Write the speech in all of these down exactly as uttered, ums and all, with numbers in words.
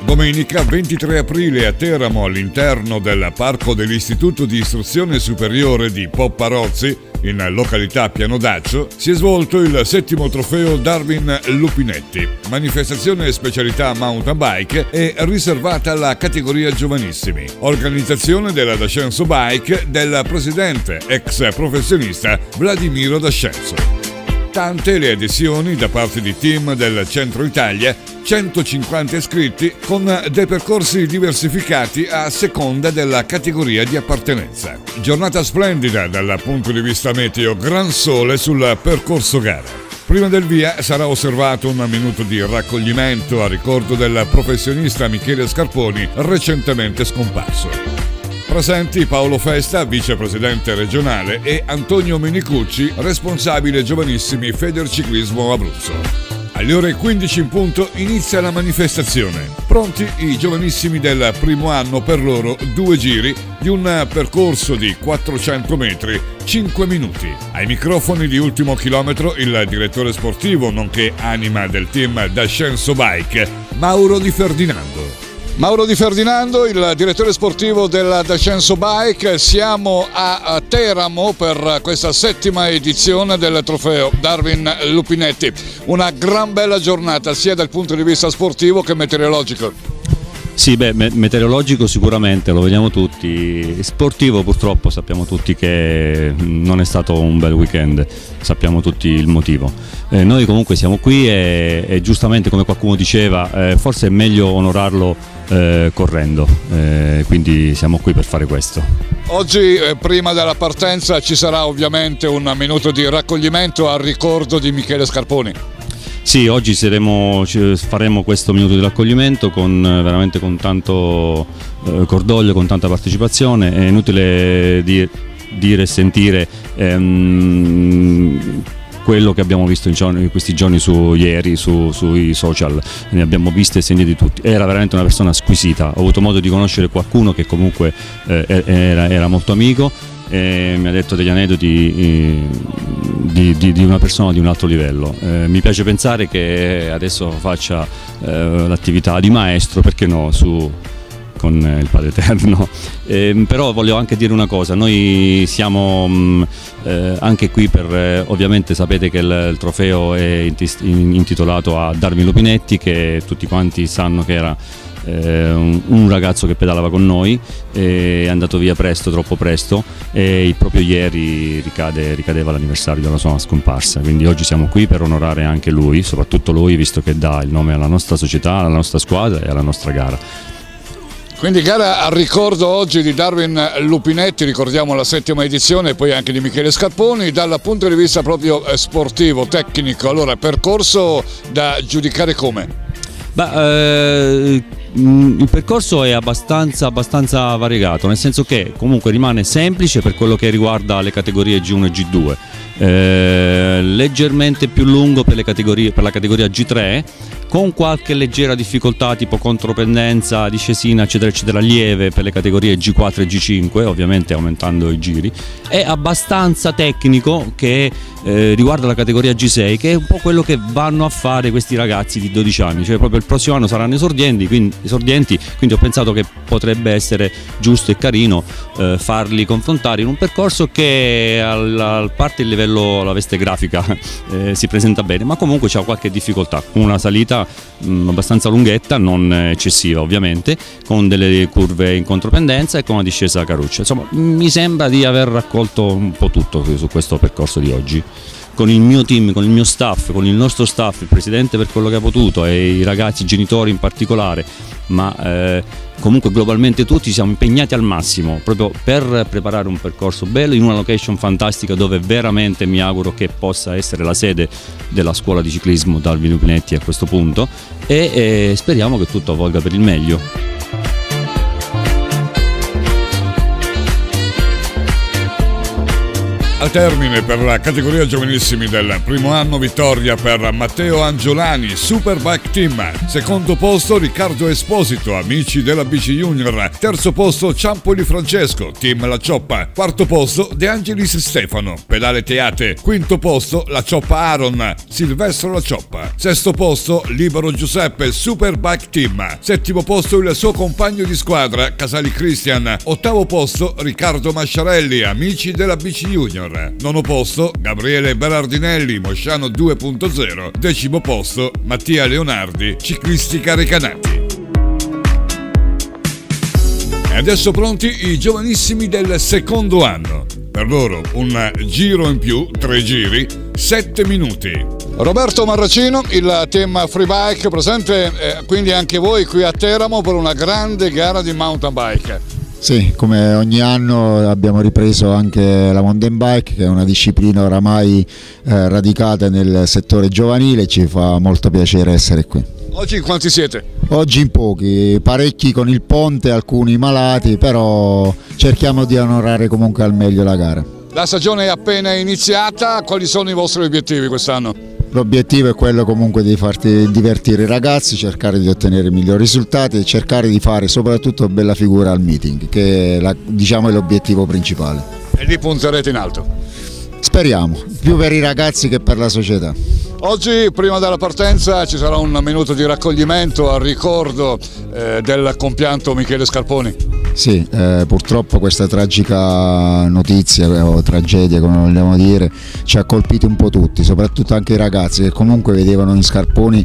Domenica ventitré aprile a Teramo, all'interno del parco dell'Istituto di Istruzione Superiore di Popparozzi, in località Pianodaccio, si è svolto il settimo trofeo Darwin Lupinetti. Manifestazione specialità mountain bike è riservata alla categoria giovanissimi. Organizzazione della Dascenso Bike del presidente ex professionista Vladimiro Dascenso. Tante le adesioni da parte di team del Centro Italia, centocinquanta iscritti con dei percorsi diversificati a seconda della categoria di appartenenza. Giornata splendida dal punto di vista meteo, gran sole sul percorso gara. Prima del via sarà osservato un minuto di raccoglimento a ricordo del professionista Michele Scarponi, recentemente scomparso. Presenti Paolo Festa, vicepresidente regionale, e Antonio Menicucci, responsabile giovanissimi Federciclismo Abruzzo. Alle ore quindici in punto inizia la manifestazione. Pronti i giovanissimi del primo anno per loro due giri di un percorso di quattrocento metri, cinque minuti. Ai microfoni di Ultimo Chilometro il direttore sportivo nonché anima del team Dascenso Bike, Mauro Di Ferdinando. Mauro Di Ferdinando, il direttore sportivo della Dascenso Bike. Siamo a Teramo per questa settima edizione del trofeo Darwin Lupinetti. Una gran bella giornata sia dal punto di vista sportivo che meteorologico. Sì, beh, meteorologico sicuramente, lo vediamo tutti. Sportivo purtroppo sappiamo tutti che non è stato un bel weekend, sappiamo tutti il motivo. Eh, noi comunque siamo qui e, e giustamente, come qualcuno diceva, eh, forse è meglio onorarlo eh, correndo, eh, quindi siamo qui per fare questo. Oggi, eh, prima della partenza, ci sarà ovviamente un minuto di raccoglimento al ricordo di Michele Scarponi. Sì, oggi saremo, faremo questo minuto di raccoglimento con, veramente con tanto eh, cordoglio, con tanta partecipazione. È inutile dire, dire e sentire ehm, quello che abbiamo visto in, giorni, in questi giorni su, ieri su, sui social, ne abbiamo viste e sentite tutti. Era veramente una persona squisita, ho avuto modo di conoscere qualcuno che comunque eh, era, era molto amico e mi ha detto degli aneddoti eh, di, di, di una persona di un altro livello. Eh, mi piace pensare che adesso faccia eh, l'attività di maestro, perché no, su con il Padre Eterno. Eh, però voglio anche dire una cosa, noi siamo mh, eh, anche qui per, eh, ovviamente sapete che il, il trofeo è intitolato a Darwin Lupinetti, che tutti quanti sanno che era eh, un, un ragazzo che pedalava con noi, è andato via presto, troppo presto, e proprio ieri ricade, ricadeva l'anniversario della sua scomparsa, quindi oggi siamo qui per onorare anche lui, soprattutto lui, visto che dà il nome alla nostra società, alla nostra squadra e alla nostra gara. Quindi gara a ricordo oggi di Darwin Lupinetti, ricordiamo la settima edizione, e poi anche di Michele Scarponi. Dal punto di vista proprio sportivo, tecnico, allora percorso da giudicare come? Beh, eh, il percorso è abbastanza, abbastanza variegato, nel senso che comunque rimane semplice per quello che riguarda le categorie G uno e G due, eh, leggermente più lungo per, le categorie, per la categoria G tre, con qualche leggera difficoltà tipo contropendenza, discesina eccetera eccetera, lieve per le categorie G quattro e G cinque, ovviamente aumentando i giri. È abbastanza tecnico che eh, riguarda la categoria G sei, che è un po' quello che vanno a fare questi ragazzi di dodici anni, cioè proprio il prossimo anno saranno esordienti, quindi, esordienti, quindi ho pensato che potrebbe essere giusto e carino eh, farli confrontare in un percorso che al, al parte il livello, la veste grafica eh, si presenta bene, ma comunque c'ha qualche difficoltà, una salita Mh, abbastanza lunghetta, non eccessiva ovviamente, con delle curve in contropendenza e con una discesa caruccia. Insomma, mi sembra di aver raccolto un po' tutto su questo percorso di oggi. Con il mio team, con il mio staff, con il nostro staff, il presidente per quello che ha potuto e i ragazzi, i genitori in particolare, ma eh, comunque globalmente tutti siamo impegnati al massimo proprio per preparare un percorso bello in una location fantastica, dove veramente mi auguro che possa essere la sede della scuola di ciclismo Darwin Lupinetti a questo punto, e, e speriamo che tutto avvolga per il meglio. Al termine per la categoria giovanissimi del primo anno vittoria per Matteo Angiolani, Superbike Team. Secondo posto Riccardo Esposito, Amici della Bici Junior. Terzo posto Ciampoli Francesco, Team La Cioppa. Quarto posto De Angelis Stefano, Pedale Teate. Quinto posto La Cioppa Aaron, Silvestro La Cioppa. Sesto posto Libero Giuseppe, Superbike Team. Settimo posto il suo compagno di squadra Casali Christian. Ottavo posto Riccardo Masciarelli, Amici della Bici Junior. Nono posto Gabriele Berardinelli, Mosciano due punto zero. Decimo posto Mattia Leonardi, Ciclistica Recanati. E adesso pronti i giovanissimi del secondo anno. Per loro un giro in più, tre giri, sette minuti. Roberto Marracino, il team Freebike, presente eh, quindi anche voi qui a Teramo per una grande gara di mountain bike. Sì, come ogni anno abbiamo ripreso anche la mountain bike, che è una disciplina oramai eh, radicata nel settore giovanile, ci fa molto piacere essere qui. Oggi in quanti siete? Oggi in pochi, parecchi con il ponte, alcuni malati, però cerchiamo di onorare comunque al meglio la gara. La stagione è appena iniziata, quali sono i vostri obiettivi quest'anno? L'obiettivo è quello comunque di farti divertire i ragazzi, cercare di ottenere migliori risultati e cercare di fare soprattutto bella figura al meeting, che è la, diciamo, è l'obiettivo principale. E lì punterete in alto? Speriamo, più per i ragazzi che per la società. Oggi, prima della partenza, ci sarà un minuto di raccoglimento a ricordo eh, del compianto Michele Scarponi. Sì, eh, purtroppo questa tragica notizia o tragedia, come vogliamo dire, ci ha colpiti un po' tutti, soprattutto anche i ragazzi che comunque vedevano in Scarponi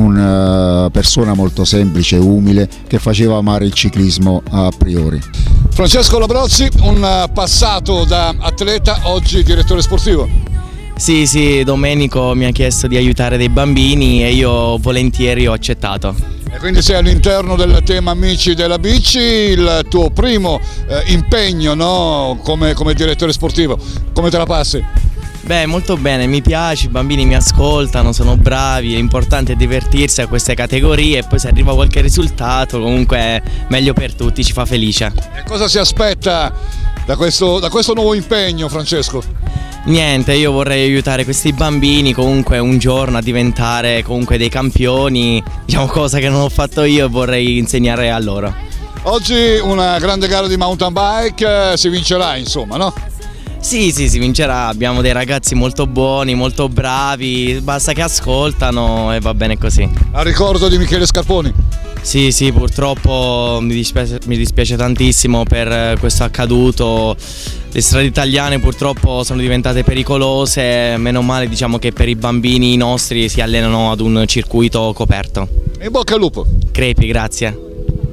una persona molto semplice, umile, che faceva amare il ciclismo a priori. Francesco Labrozzi, un passato da atleta, oggi direttore sportivo. Sì, sì, Domenico mi ha chiesto di aiutare dei bambini e io volentieri ho accettato. E quindi sei all'interno del tema Amici della Bici, il tuo primo eh, impegno, no? come, come direttore sportivo, come te la passi? Beh, molto bene, mi piace, i bambini mi ascoltano, sono bravi, l'importante è divertirsi a queste categorie e poi se arriva qualche risultato comunque è meglio per tutti, ci fa felice. E cosa si aspetta da questo, da questo nuovo impegno, Francesco? Niente, io vorrei aiutare questi bambini comunque un giorno a diventare comunque dei campioni, diciamo, cosa che non ho fatto io e vorrei insegnare a loro. Oggi una grande gara di mountain bike, si vincerà insomma, no? Sì, sì, si vincerà, abbiamo dei ragazzi molto buoni, molto bravi, basta che ascoltano e va bene così. A ricordo di Michele Scarponi? Sì, sì, purtroppo mi dispiace, mi dispiace tantissimo per questo accaduto. Le strade italiane purtroppo sono diventate pericolose, meno male diciamo che per i bambini nostri si allenano ad un circuito coperto. In bocca al lupo! Crepi, grazie.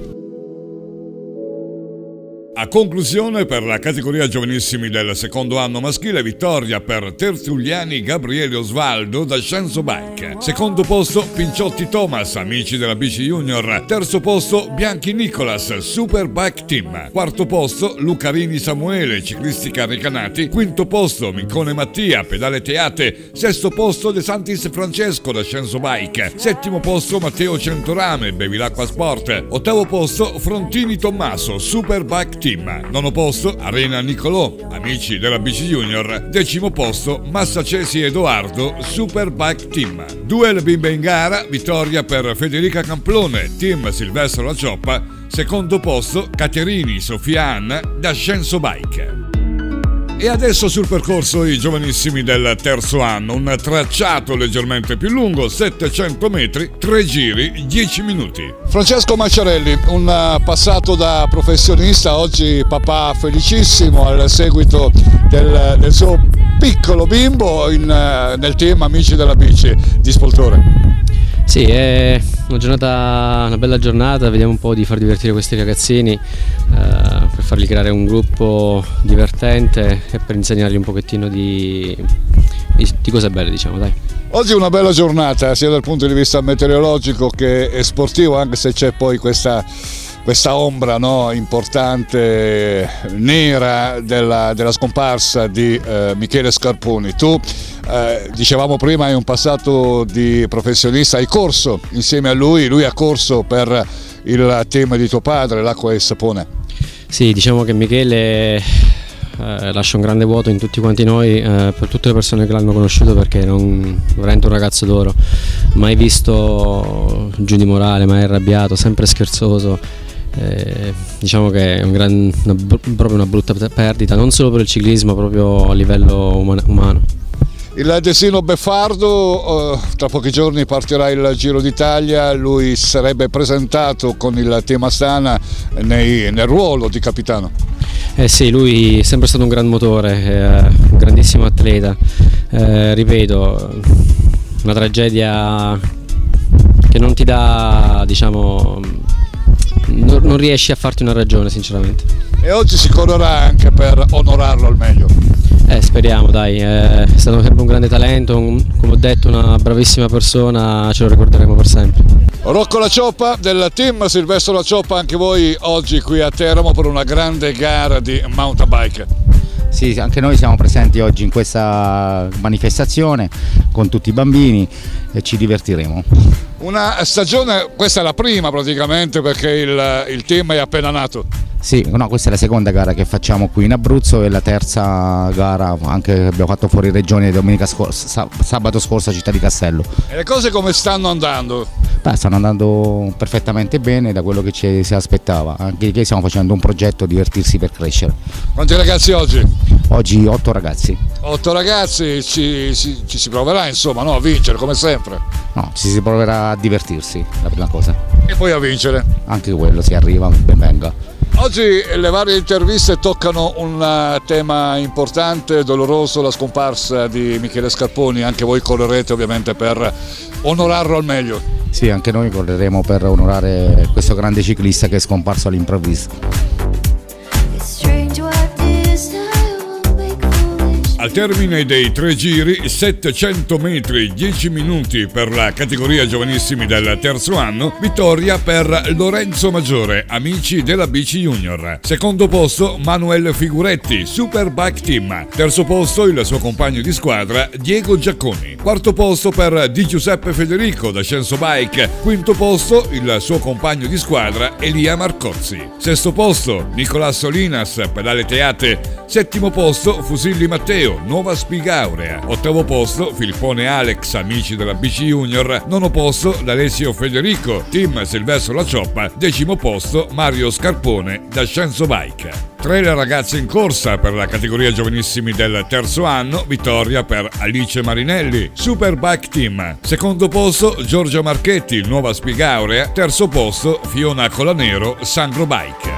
A conclusione, per la categoria giovanissimi del secondo anno maschile, vittoria per Tertuliani Gabriele Osvaldo da Scenzo Bike. Secondo posto Pinciotti Thomas, Amici della Bici Junior. Terzo posto Bianchi Nicolas, Superbike Team. Quarto posto Lucarini Samuele, Ciclistica Recanati. Quinto posto Micone Mattia, Pedale Teate. Sesto posto De Santis Francesco da Scenzo Bike. Settimo posto Matteo Centorame, Bevilacqua Sport. Ottavo posto Frontini Tommaso, Superbike Team. Nono posto Arena Nicolò, Amici della Bici Junior. Decimo posto Massacesi Edoardo, Superbike Team. Duel bimbe in gara, vittoria per Federica Camplone, Team Silvestro La Cioppa. Secondo posto Caterini Sofia Anna da Scenzo Bike. E adesso sul percorso i giovanissimi del terzo anno, un tracciato leggermente più lungo, settecento metri, tre giri, dieci minuti. Francesco Masciarelli, un passato da professionista, oggi papà felicissimo al seguito del, del suo piccolo bimbo in, nel team Amici della Bici di Spoltore. Sì, è una giornata, una bella giornata, vediamo un po' di far divertire questi ragazzini eh, per fargli creare un gruppo divertente e per insegnargli un pochettino di, di, di cose belle, diciamo, dai. Oggi è una bella giornata sia dal punto di vista meteorologico che sportivo, anche se c'è poi questa, questa ombra, no, importante, nera della, della scomparsa di eh, Michele Scarponi. Tu Eh, dicevamo prima hai un passato di professionista, hai corso insieme a lui, lui ha corso per il team di tuo padre, l'Acqua e il Sapone. Sì, diciamo che Michele eh, lascia un grande vuoto in tutti quanti noi, eh, per tutte le persone che l'hanno conosciuto, perché è un, veramente un ragazzo d'oro, mai visto giù di morale, mai arrabbiato, sempre scherzoso. Eh, diciamo che è un gran, una, proprio una brutta perdita, non solo per il ciclismo, proprio a livello umano. umano. Il destino beffardo, eh, tra pochi giorni partirà il Giro d'Italia, lui sarebbe presentato con il team Astana nei, nel ruolo di capitano. Eh sì, lui è sempre stato un gran motore, eh, un grandissimo atleta, eh, ripeto, una tragedia che non ti dà, diciamo, non, non riesci a farti una ragione sinceramente. E oggi si correrà anche per onorarlo al meglio. Eh, speriamo, dai, è stato sempre un grande talento, un, come ho detto, una bravissima persona, ce lo ricorderemo per sempre. Rocco La Cioppa del team Silvestro La Cioppa, anche voi oggi qui a Teramo per una grande gara di mountain bike. Sì, anche noi siamo presenti oggi in questa manifestazione con tutti i bambini e ci divertiremo. Una stagione, questa è la prima praticamente, perché il, il team è appena nato. Sì, no, questa è la seconda gara che facciamo qui in Abruzzo e la terza gara anche che abbiamo fatto fuori regione domenica scorsa, sabato scorso a Città di Castello. E le cose come stanno andando? Beh, stanno andando perfettamente bene da quello che ci si aspettava, anche che stiamo facendo un progetto divertirsi per crescere. Quanti ragazzi oggi? Oggi otto ragazzi. Otto ragazzi, ci, ci, ci si proverà insomma, no, a vincere come sempre. No, ci si proverà a divertirsi, la prima cosa. E poi a vincere. Anche quello, si arriva, ben venga. Oggi le varie interviste toccano un tema importante, doloroso, la scomparsa di Michele Scarponi. Anche voi correrete ovviamente per onorarlo al meglio. Sì, anche noi correremo per onorare questo grande ciclista che è scomparso all'improvviso. Al termine dei tre giri, settecento metri, dieci minuti per la categoria giovanissimi del terzo anno, vittoria per Lorenzo Maggiore, amici della Bici Junior. Secondo posto Manuel Figuretti, Superbike Team. Terzo posto il suo compagno di squadra Diego Giacconi. Quarto posto per Di Giuseppe Federico da Scenso Bike. Quinto posto il suo compagno di squadra Elia Marcozzi. Sesto posto Nicolás Solinas, Pedale Teate. Settimo posto Fusilli Matteo, Nuova Spigaurea. Ottavo posto Filippone Alex, amici della Bici Junior. Nono posto D'Alessio Federico, team Silvestro La Cioppa. Decimo posto Mario Scarpone da Scenso Bike. Tre le ragazze in corsa per la categoria giovanissimi del terzo anno, vittoria per Alice Marinelli, Superbike Team. Secondo posto Giorgia Marchetti, Nuova Spigaurea. Terzo posto Fiona Colanero, Sangro Bike.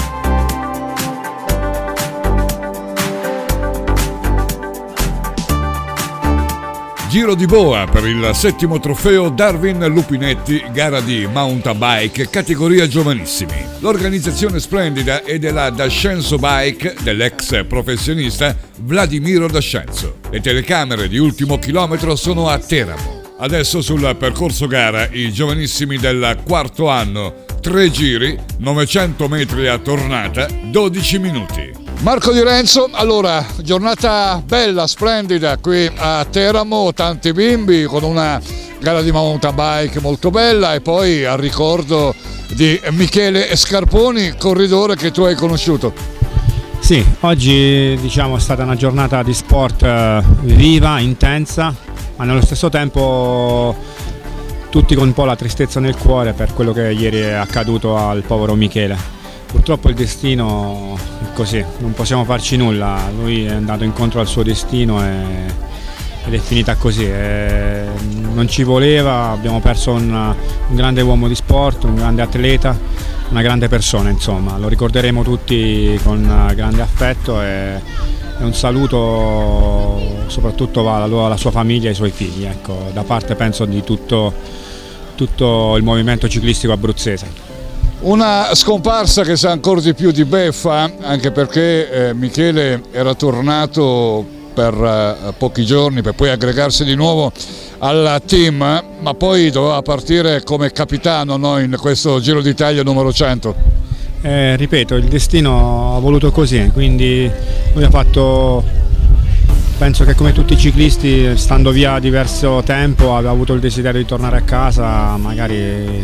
Giro di boa per il settimo trofeo Darwin Lupinetti, gara di mountain bike categoria giovanissimi. L'organizzazione splendida è della Dascenso Bike dell'ex professionista Vladimiro Dascenso. Le telecamere di ultimo chilometro sono a Teramo. Adesso sul percorso gara i giovanissimi del quarto anno, tre giri, novecento metri a tornata, dodici minuti. Marco Di Renzo, allora, giornata bella, splendida qui a Teramo, tanti bimbi con una gara di mountain bike molto bella e poi al ricordo di Michele Scarponi, corridore che tu hai conosciuto. Sì, oggi diciamo è stata una giornata di sport viva, intensa, ma nello stesso tempo tutti con un po' la tristezza nel cuore per quello che ieri è accaduto al povero Michele. Purtroppo il destino è così, non possiamo farci nulla, lui è andato incontro al suo destino e, ed è finita così. E non ci voleva, abbiamo perso un, un grande uomo di sport, un grande atleta, una grande persona, insomma, lo ricorderemo tutti con grande affetto e, e un saluto soprattutto va alla, alla sua famiglia e ai suoi figli, ecco, da parte penso di tutto, tutto il movimento ciclistico abruzzese. Una scomparsa che sa ancora di più di beffa, anche perché eh, Michele era tornato per eh, pochi giorni per poi aggregarsi di nuovo al team, ma poi doveva partire come capitano, no, in questo Giro d'Italia numero cento. Eh, ripeto, il destino ha voluto così, quindi lui ha fatto, penso che come tutti i ciclisti, stando via diverso tempo, aveva avuto il desiderio di tornare a casa, magari...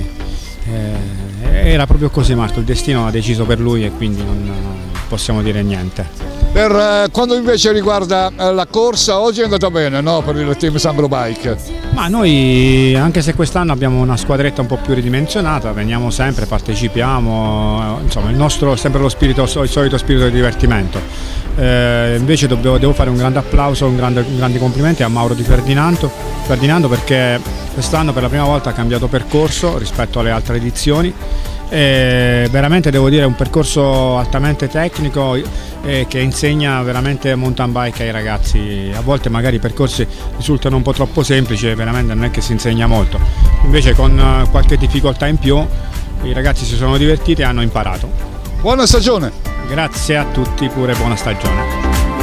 Eh, era proprio così Marco, il destino ha deciso per lui e quindi non possiamo dire niente. Per eh, quando invece riguarda eh, la corsa, oggi è andata bene, no? Per il team Sangro Bike. Ma noi, anche se quest'anno abbiamo una squadretta un po' più ridimensionata, veniamo sempre, partecipiamo, insomma il nostro è sempre lo spirito, il solito spirito di divertimento. Eh, invece devo, devo fare un grande applauso, un grande, un grande complimenti a Mauro Di Ferdinando, Ferdinando perché quest'anno per la prima volta ha cambiato percorso rispetto alle altre edizioni. E veramente devo dire è un percorso altamente tecnico eh, che insegna veramente mountain bike ai ragazzi. A volte magari i percorsi risultano un po' troppo semplici e veramente non è che si insegna molto, invece con qualche difficoltà in più i ragazzi si sono divertiti e hanno imparato. Buona stagione! Grazie a tutti, pure buona stagione.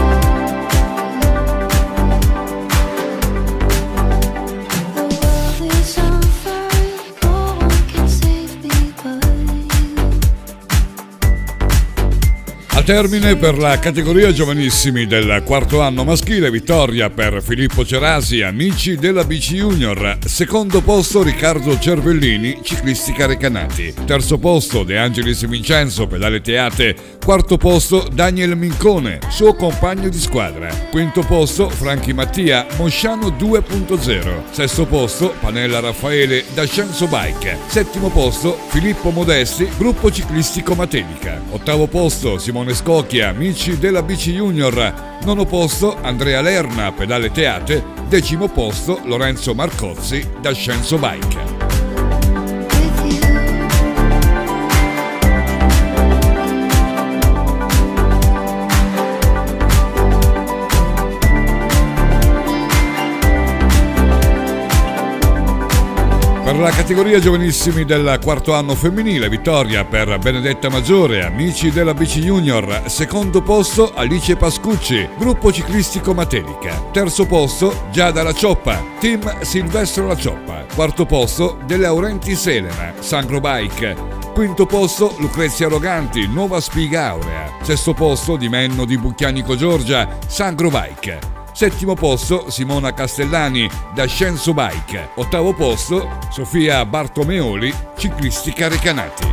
Al termine per la categoria giovanissimi del quarto anno maschile, vittoria per Filippo Cerasi, amici della Bici Junior. Secondo posto Riccardo Cervellini, ciclistica Recanati. Terzo posto De Angelis Vincenzo, pedale Teate. Quarto posto Daniel Mincone, suo compagno di squadra. Quinto posto Franchi Mattia, Mosciano due punto zero. Sesto posto Panella Raffaele, D'Ascenso Bike. Settimo posto Filippo Modesti, gruppo ciclistico Matelica. Ottavo posto Simone Scocchia, amici della Bici Junior. Nono posto Andrea Lerna, pedale Teate. Decimo posto Lorenzo Marcozzi, D'Ascenso Bike. Per la categoria giovanissimi del quarto anno femminile, vittoria per Benedetta Maggiore, amici della Bici Junior. Secondo posto Alice Pascucci, gruppo ciclistico Matelica. Terzo posto Giada La Cioppa, team Silvestro La Cioppa. Quarto posto De Laurentiis Elena, Sangro Bike. Quinto posto Lucrezia Roganti, Nuova Spiga Aurea. Sesto posto Di Menno di Bucchianico Giorgia, Sangro Bike. Settimo posto Simona Castellani, D'Ascenso Bike. Ottavo posto Sofia Bartomeoli, ciclistica Recanati.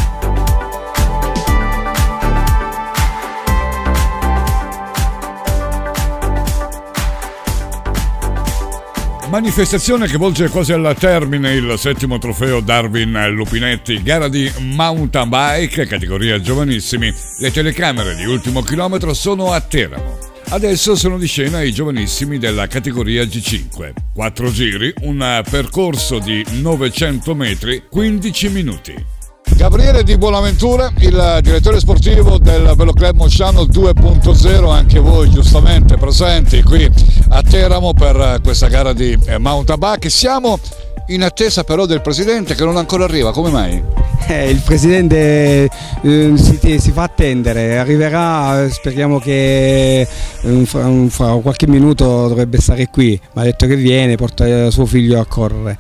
Manifestazione che volge quasi al termine il settimo trofeo Darwin Lupinetti, gara di mountain bike, categoria giovanissimi. Le telecamere di Ultimo Chilometro sono a Teramo. Adesso sono di scena i giovanissimi della categoria G cinque. Quattro giri, un percorso di novecento metri, quindici minuti. Gabriele Di Buonaventura, il direttore sportivo del Veloclub Mosciano due punto zero, anche voi giustamente presenti qui a Teramo per questa gara di mountain bike. Siamo in attesa però del presidente che non ancora arriva, come mai? Eh, il presidente eh, si, si fa attendere, arriverà, speriamo che eh, fra, fra qualche minuto dovrebbe stare qui, ma ha detto che viene, porta suo figlio a correre.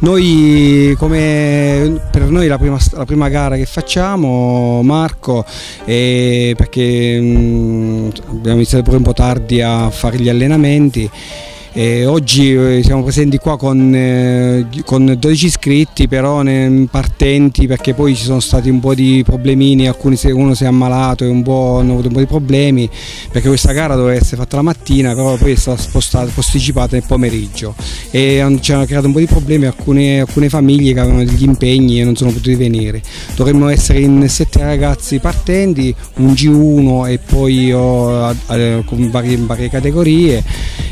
Noi, come per noi la prima, la prima gara che facciamo, Marco, eh, perché mh, abbiamo iniziato pure un po' tardi a fare gli allenamenti. E oggi siamo presenti qua con, eh, con dodici iscritti, però ne, partenti, perché poi ci sono stati un po' di problemini, alcuni se, uno si è ammalato e un po', hanno avuto un po' di problemi, perché questa gara doveva essere fatta la mattina, però poi è stata spostata, posticipata nel pomeriggio e ci hanno creato un po' di problemi alcune, alcune famiglie che avevano degli impegni e non sono potuti venire. Dovremmo essere in sette ragazzi partenti, un G uno e poi io, eh, con varie, varie categorie.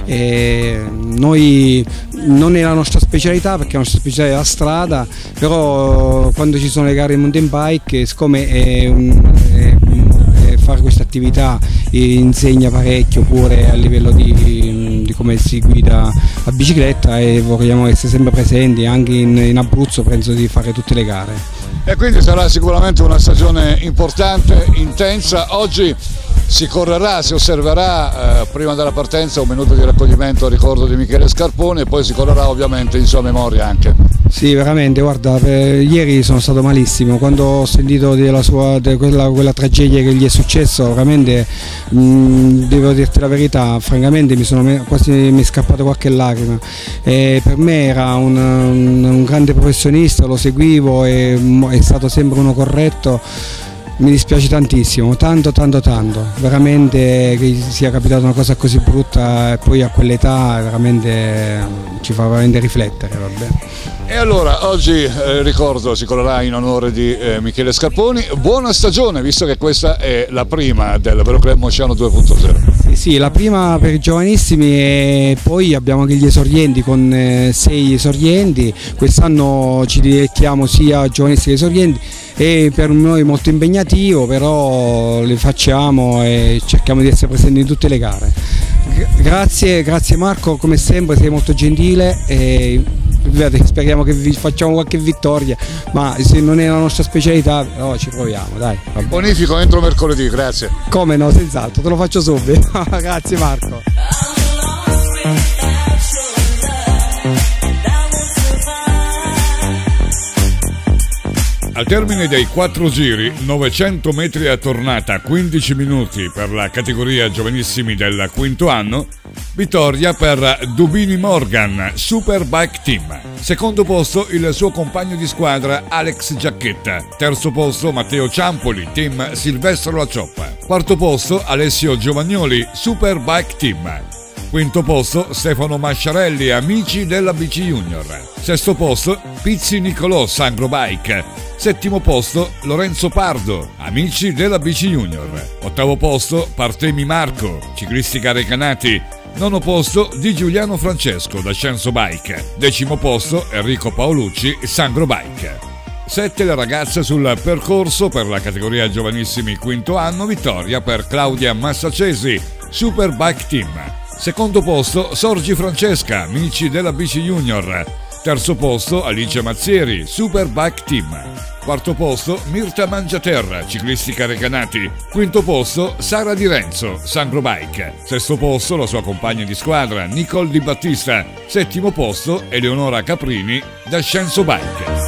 E noi non è la nostra specialità, perché la nostra specialità è la strada, però quando ci sono le gare di mountain bike, siccome è un, è, è fare questa attività insegna parecchio pure a livello di, di come si guida la bicicletta, e vogliamo essere sempre presenti anche in, in Abruzzo, penso di fare tutte le gare. E quindi sarà sicuramente una stagione importante, intensa. Oggi si correrà, si osserverà eh, prima della partenza un minuto di raccoglimento a ricordo di Michele Scarpone, e poi si correrà ovviamente in sua memoria anche. Sì, veramente, guarda, per, ieri sono stato malissimo, quando ho sentito della sua, de quella, quella tragedia che gli è successo, veramente mh, devo dirti la verità, francamente mi sono quasi mi è scappato qualche lacrima. E per me era un, un, un grande professionista, lo seguivo e è stato sempre uno corretto. Mi dispiace tantissimo, tanto tanto tanto, veramente che sia capitata una cosa così brutta e poi a quell'età veramente ci fa veramente riflettere. Vabbè. E allora oggi eh, ricordo si correrà in onore di eh, Michele Scarponi. Buona stagione, visto che questa è la prima del Veloclub Moceano due punto zero. Sì, sì, la prima per i giovanissimi e poi abbiamo anche gli esordienti con eh, sei esordienti. Quest'anno ci dedichiamo sia a giovanissimi che esordienti e per noi molto impegnativo, però le facciamo e cerchiamo di essere presenti in tutte le gare. Grazie, grazie Marco, come sempre sei molto gentile e speriamo che vi facciamo qualche vittoria, ma se non è la nostra specialità no, ci proviamo, dai. Bonifico entro mercoledì, grazie. Come no, senz'altro, te lo faccio subito. Grazie Marco. Al termine dei quattro giri, novecento metri a tornata, quindici minuti per la categoria giovanissimi del quinto anno, vittoria per Dubini Morgan, Superbike Team. Secondo posto il suo compagno di squadra Alex Giacchetta. Terzo posto Matteo Ciampoli, Team Silvestro La Cioppa. Quarto posto Alessio Giovagnoli, Superbike Team. Quinto posto Stefano Masciarelli, Amici della B C Junior. Sesto posto Pizzi Nicolò, Sangro Bike. Settimo posto Lorenzo Pardo, Amici della B C Junior. Ottavo posto Partemi Marco, Ciclistica Recanati. Nono posto Di Giuliano Francesco, D'Ascenso Bike. Decimo posto Enrico Paolucci, Sangro Bike. Sette le ragazze sul percorso per la categoria giovanissimi quinto anno, vittoria per Claudia Massacesi, Superbike Team. Secondo posto Sorgi Francesca, Amici della B C Junior. Terzo posto Alice Mazzieri, Superbike Team. Quarto posto Mirta Mangiaterra, Ciclistica Recanati. Quinto posto Sara Di Renzo, Sangro Bike. Sesto posto la sua compagna di squadra Nicole Di Battista. Settimo posto Eleonora Caprini, D'Ascenso Bike.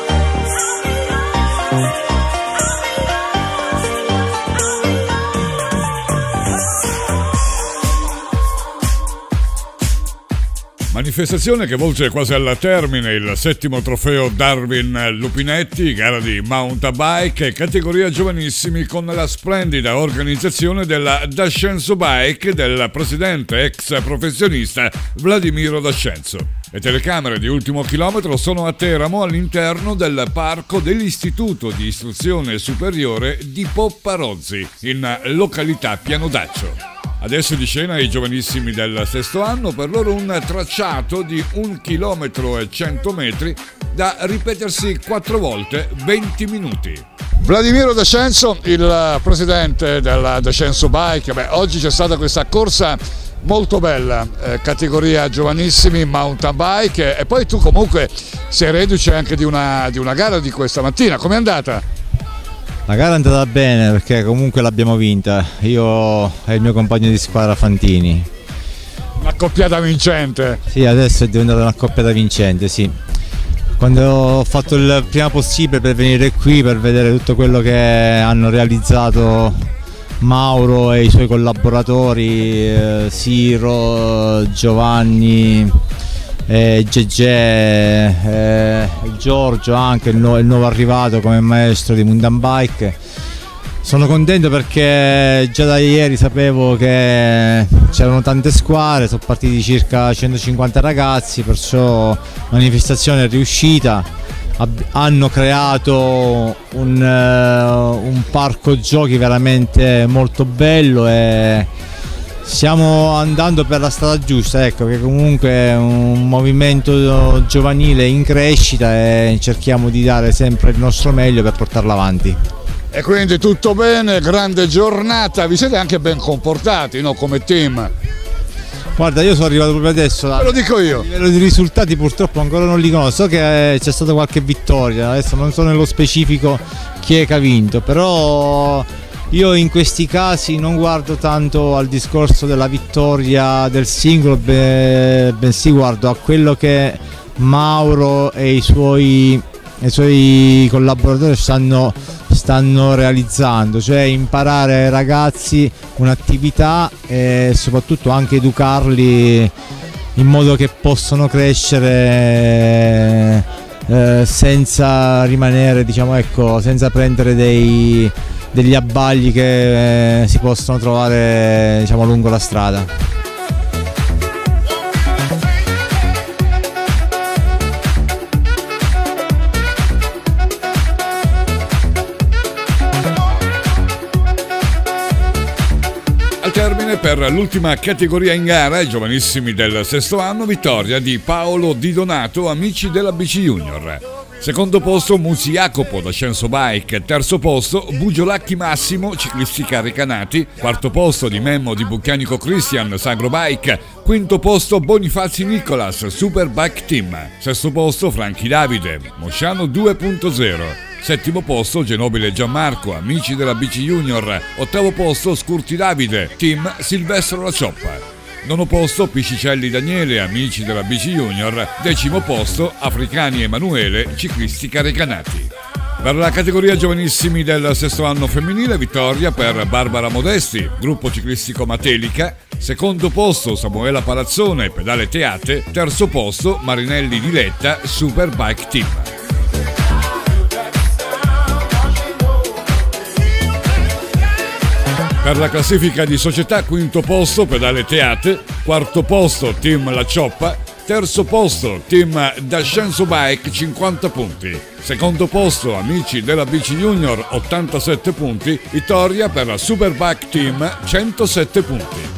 Manifestazione che volge quasi al termine il settimo trofeo Darwin Lupinetti, gara di mountain bike e categoria giovanissimi con la splendida organizzazione della D'Ascenso Bike del presidente ex professionista Vladimiro D'Ascenso. Le telecamere di Ultimo Chilometro sono a Teramo all'interno del parco dell'Istituto di Istruzione Superiore di Popparozzi in località Pianodaccio. Adesso di scena i giovanissimi del sesto anno, per loro un tracciato di un chilometro e cento metri da ripetersi quattro volte venti minuti. Vladimiro D'Ascenso, il presidente della D'Ascenso Bike. Beh, oggi c'è stata questa corsa molto bella, eh, categoria giovanissimi mountain bike e poi tu comunque sei reduce anche di una, di una gara di questa mattina, com'è andata? La gara è andata bene perché comunque l'abbiamo vinta, io e il mio compagno di squadra Fantini. Una coppiata vincente? Sì, adesso è diventata una coppiata vincente, sì. Quando ho fatto il prima possibile per venire qui, per vedere tutto quello che hanno realizzato Mauro e i suoi collaboratori, eh, Siro, Giovanni, eh, Gegè, eh, Giorgio anche, il, nu il nuovo arrivato come maestro di mountain bike. Sono contento perché già da ieri sapevo che c'erano tante squadre, sono partiti circa centocinquanta ragazzi, perciò la manifestazione è riuscita. Hanno creato un, uh, un parco giochi veramente molto bello e stiamo andando per la strada giusta, ecco, che comunque è un movimento giovanile in crescita e cerchiamo di dare sempre il nostro meglio per portarlo avanti. E quindi tutto bene, grande giornata, vi siete anche ben comportati, no, come team? Guarda, io sono arrivato proprio adesso, ve lo dico io. A livello di risultati purtroppo ancora non li conosco, so che c'è stata qualche vittoria, adesso non so nello specifico chi è che ha vinto, però io in questi casi non guardo tanto al discorso della vittoria del singolo, bensì guardo a quello che Mauro e i suoi, i suoi collaboratori stanno, stanno realizzando, cioè imparare ai ragazzi un'attività e soprattutto anche educarli in modo che possano crescere eh, senza rimanere, diciamo, ecco, senza prendere dei degli abbagli che eh, si possono trovare, diciamo, lungo la strada. Al termine, per l'ultima categoria in gara, i giovanissimi del sesto anno, vittoria di Paolo Di Donato, amici della B C Junior. Secondo posto Musi Jacopo da Scenso Bike, terzo posto Bugiolacchi Massimo, ciclistica Recanati, quarto posto di Memmo di Bucchianico Christian, Sagro Bike, quinto posto Bonifazi Nicolas, Super Bike Team, sesto posto Franchi Davide, Mosciano due punto zero. Settimo posto Genobile Gianmarco, amici della B C Junior. Ottavo posto Scurti Davide, team Silvestro La Cioppa. Nono posto Piscicelli Daniele, amici della B C Junior. Decimo posto Africani Emanuele, ciclistica Recanati. Per la categoria giovanissimi del sesto anno femminile, vittoria per Barbara Modesti, gruppo ciclistico Matelica. Secondo posto Samuela Palazzone, pedale Teate. Terzo posto Marinelli Diletta, Super Bike Team. Per la classifica di società, quinto posto Pedale Teate, quarto posto Team La Cioppa, terzo posto Team Dascenso Bike cinquanta punti, secondo posto amici della B C Junior ottantasette punti, vittoria per la Super Bike Team centosette punti.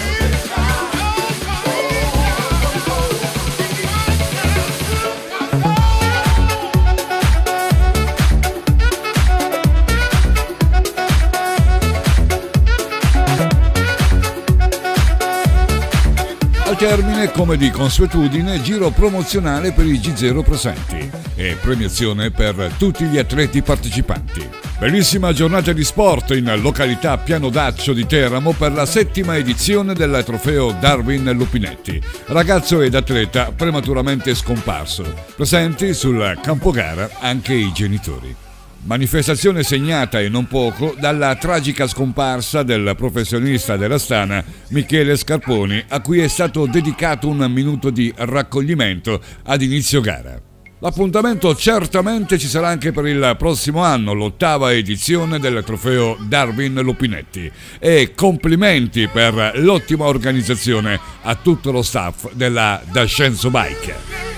Al termine, come di consuetudine, giro promozionale per i G zero presenti e premiazione per tutti gli atleti partecipanti. Bellissima giornata di sport in località Piano d'Accio di Teramo per la settima edizione del trofeo Darwin Lupinetti, ragazzo ed atleta prematuramente scomparso. Presenti sul campo gara anche i genitori. Manifestazione segnata e non poco dalla tragica scomparsa del professionista dell'Astana Michele Scarponi, a cui è stato dedicato un minuto di raccoglimento ad inizio gara. L'appuntamento certamente ci sarà anche per il prossimo anno, l'ottava edizione del trofeo Darwin Lupinetti, e complimenti per l'ottima organizzazione a tutto lo staff della Dascenso Bike.